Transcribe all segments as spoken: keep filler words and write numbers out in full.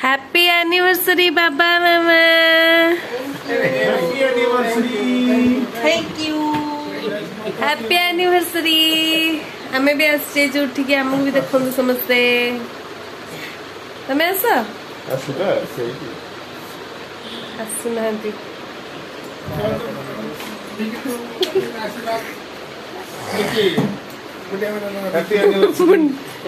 Happy anniversary बाबा मामा। Happy anniversary. Thank you. Happy anniversary. आमे भी आसे जो उठी के हमहु भी देखंदु समस्ते। तमे आस आसुका सेही आसु नांती हैप्पी एनिवर्सरी।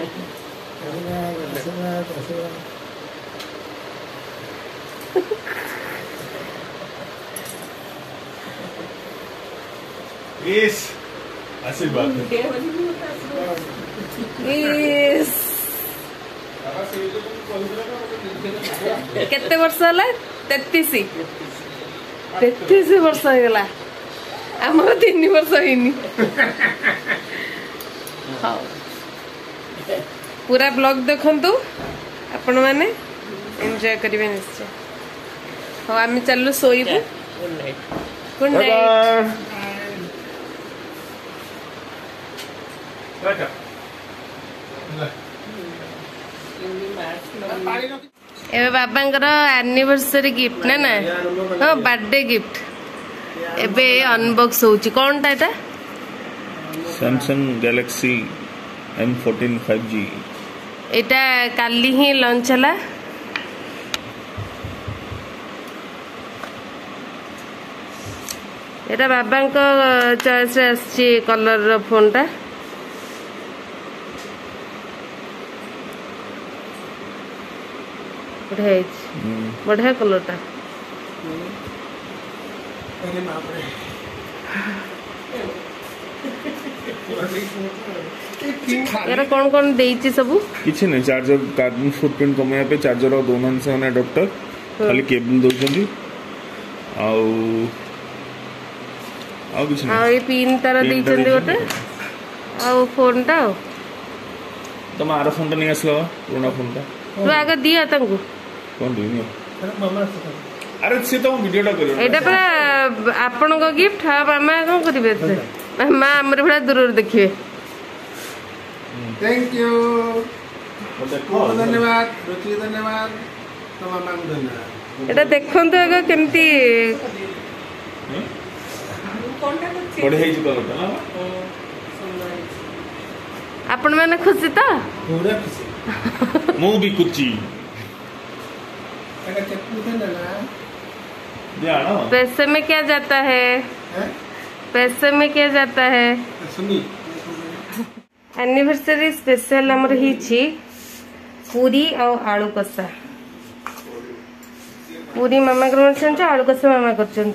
यस आशीर्वाद। यस केते वर्ष होला? तैंतीस तैंतीस वर्ष हो गला। हमर तीन वर्ष होइनी। हाँ पूरा ब्लॉग देखंतु आपण माने एंजॉय करिवे निश्चय। हाँ आम चलु सोइबु। Good night. एबे बाबांकर एनिवर्सरी गिफ्ट ना ना हाँ बर्थडे गिफ्ट एबे अनबॉक्स होची। कौन टा एटा? Samsung Galaxy M fourteen five G. एटा काली ही लॉन्च हला। एटा बाबांक चॉइस आछि कलर रो फोन टा। बढ़िया बढ़िया कलर टा। यार कौन कौन देइछि सबु? किछि नै चार्जर कार्बन फुटप्रिंट कमाया पे चार्जर और दोनों से माने अडॉप्टर खाली केबल दोछंदी आउ आउ किछि नै। आ ए पिन तार देइछंदी गोटे आउ फोन टा। तम आर फोन टा नै आसलो पुराना फोन टा तू आगे दिया तंगु कोन दियो अरे से तो वीडियो टा करियो एटा पर आपन को गिफ्ट। हां मामा कोन करिवे मामा हमर बड़ा दूर देखिए। थैंक यू धन्यवाद रुचि धन्यवाद तो मामा को धन्यवाद। एटा देखंतु एगो केमती कोनटा पड़े हे जी कलर टा आपण माने खुशी तो पूरा खुशी मु भी कुची एटा चप्पू थे ना जानो पैसे में क्या जाता है? हैं पैसे में क्या जाता है? सुनी एनिवर्सरी स्पेशल हमर ही छी पूरी और आलू कसा। पूरी मामा कर आलू कसा मामा कर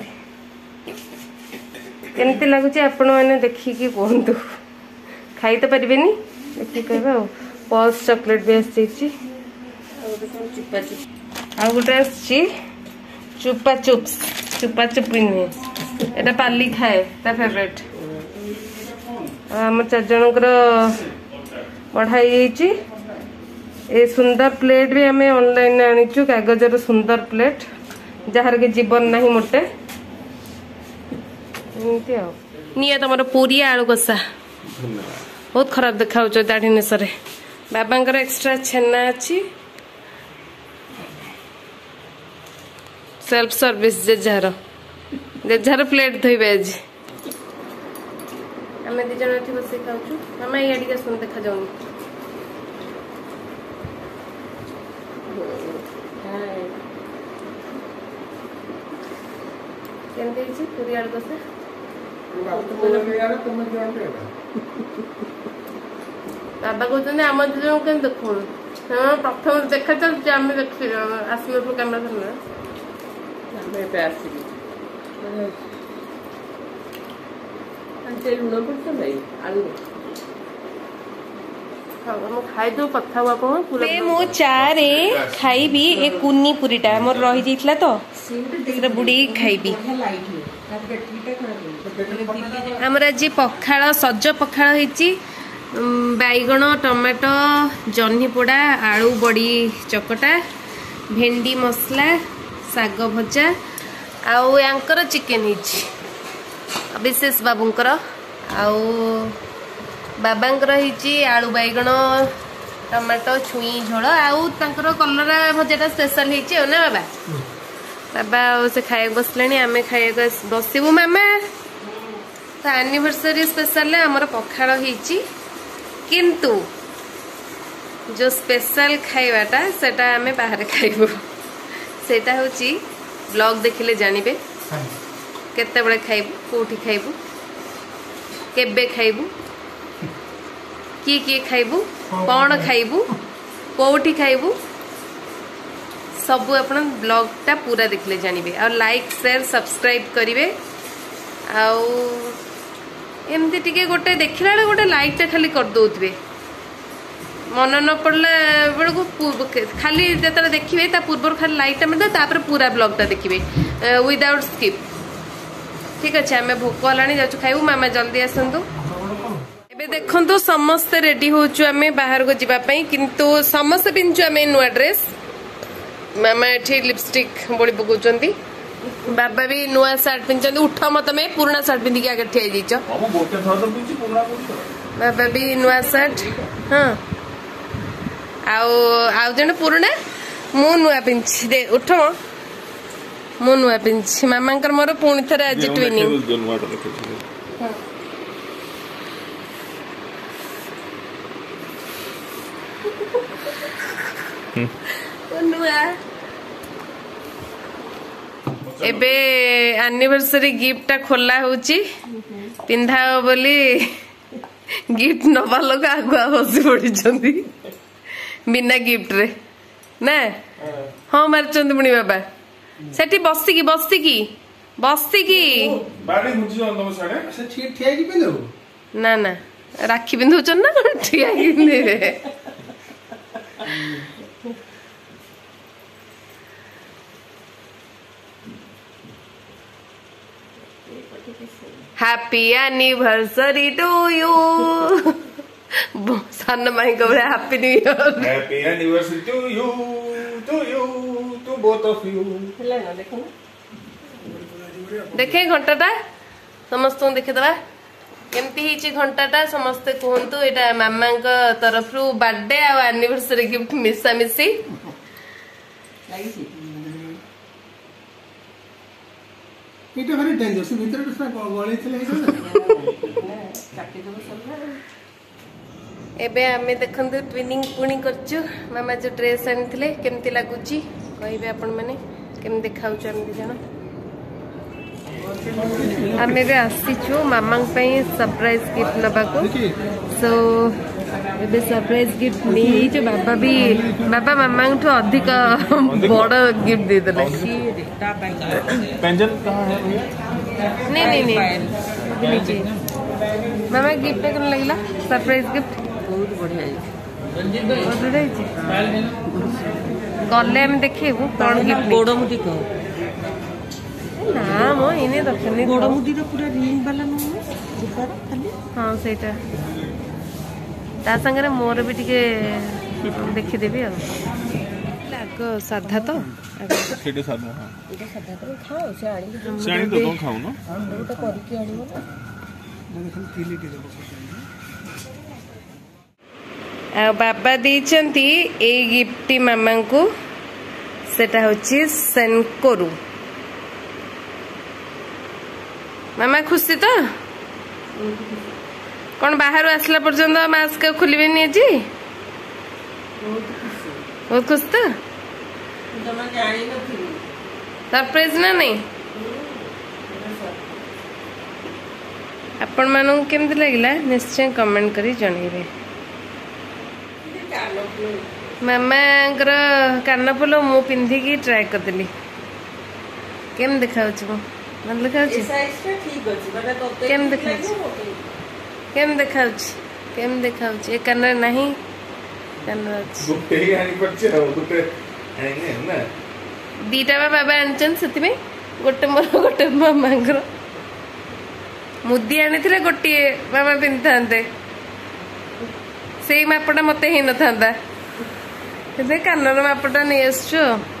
केमती लगुच आपण मैंने देखिकी कहतु। खाई तो पारे देखिए कह पल्स चॉकलेट भी आसी आ गोटे आसी चुपा चुप्स चुपा चुपी नुहे एटा पाली खाए ता फेवरेट। आम चार जनकर बढ़ाई ए सुंदर प्लेट भी आम ऑनलाइन आनीचु कागजर सुंदर प्लेट जार के जीवन नहीं मोटे निया तुम पूरी आलू कषा बहुत खराब देखा दाढ़ी नेसरे। बाबांकर एक्स्ट्रा छेना अच्छी सेल्फ सर्विस जेजार जेजार प्लेट धोबे आज आम दी जन ये बस खाऊ। मामा ये सुन देखा जाऊनी केमती पूरी आलू कषा बाबा कहते आम दी जन के देखु प्रथम देखा चलते आम देख आसने कैमेरा लुण खाई दो कथा हुआ मु चारे खाइबी ए कुनी पूरीटा मोर रही जाइतला तो सेटा बुड़ी खाइबी। हमर आज पखाळ सज पखाळ होईची बैगण टमाटो जह्नी पोड़ा आलू बड़ी चकटा भेंडी मसला साग भजा आउ यांकर चिकेन हिची विशेष बाबूंकर आउ बाबांकर हिची आलू बैगण टमाटो छुई झोल आउ कलरा भजा स्पेशल हो ना बाबा बाबा से खाया बसले आम खाया बसबू मामा तो एनिवर्सरी स्पेशल आमर पखाड़ होती किंतु जो स्पेशल खाइबाटा सेटा आम बाहर खाइबू सेटा होची ब्लॉग देखिले जानिबे केते बळे खाइबू कोठी खाइबू केबे खाइबू की की खाइबू कौन खाइबू कोठी खाइबू सब अपन ब्लॉग टा पूरा देखले जानिबे और लाइक शेयर सब्सक्राइब करिवे आउ एमती टिके गोटे देखिला गोटे लाइक टा खाली कर दोथबे मन न पड़ला बेलू खाली जो देखिए पूर्व खाली लाइक मिलता तापर पूरा ब्लॉगटा देखिए विदाउट स्किप ठीक अच्छे आम भोक हलानी जाऊँ खाइबू मामा जल्दी आसतु एबे देखंतु समस्ते रेडी होचु आमे बाहर को जीवाई किंतु समस्ते पिंचु आमे नुआ ड्रेस मामा एठी लिपस्टिक बोली पकाउचंती बाबा भी नुआ शर्ट पिंचंती उठ मत में पुराना शर्ट पिंदी आगे ठिया जाइछ बाबा भी नुआ शर्ट हाँ आउ आउ जने पुराना मु नुआ पिंची दे उठ मु नुआ पिंची मामांकर मोर पुणी थरे आज ट्विनिंग नुआ एबे एनिवर्सरी गिफ्ट टा खोला होची पिंधा बोली गिफ्ट नबा लोग आगुआ बसी पड़ी बिना गिफ्ट रे ना हाँ मारचंद पुणी बाबा सेठी बसिकी बसिकी बसिकी ना ना राखी पिंधुचन ना ठिया पिंधे happy anniversary to you son माई को happy new year happy anniversary to you to you to both of you देखे घंटाटा समस्त देखे दबा केमती हिची घंटाटा समस्ते कहंतु एटा मामा का तरफ रु बर्थडे आ एनिवर्सरी गिफ्ट मिसा मिसी इटा भारी डेंजर से भीतर से गळे थले काटी दो सब एबे आमे देखंतु ट्विनिंग पुणी करछु मामा जो ड्रेस आनिथिले केमती लागुची कहबे आपण माने केम देखाउछु हम दी जण आमे बे आसीछु मामा पई सरप्राइज गिफ्ट लबा को सो एबे सरप्राइज गिफ्ट नै जो बाबा भी बाबा मामा ठो अधिक बड़ गिफ्ट दे देले पेंजन कहां है नहीं नहीं नहीं नीचे मामा गिफ्ट केन लागला सरप्राइज गिफ्ट बहुत बढ़िया है बहुत बढ़िया है गले हम देखिबू कोन गिफ्ट बड़ मुठी को ना मो इने दखनी बड़ मुठी रो पूरा रिंग वाला न ऊपर खाली हां सेटा ता संगे मोर भी टिके देखि देबी आ लाग साधा तो सेटा साधा हां एटा साधा तो खाओ से आनी से आनी तो खाओ ना तो करके आनिबो ना मैं खाली तीली के देबो आ बाबा देचंती ए गिफ्ट मामा को सेटा होची सेनकोरु मामा खुशी तो कौन बाहर आसला पर्यंत मास्क खोलबे नि जी बहुत खुश तो सरप्राइज ना नहीं आपण मानू केमती लगिला निश्चय कमेंट करी जणैबे मामा कानफुल मु पिंधिकी ट्राए करदेली केम देखाउछ मन देखाउछ केम देखाउछ केम देखाउछ केम देखाउछ ए कान नहीं कान गुटे आनी पछे गुटे आनी ना दीटा बाबा आनचन सेति में गोटे मोर गोटे मामांगर मुदी आनी थिले गोटे मामा पिंथांते से मापटा मते ही न थांदा कानर मापटा नहीं आसछु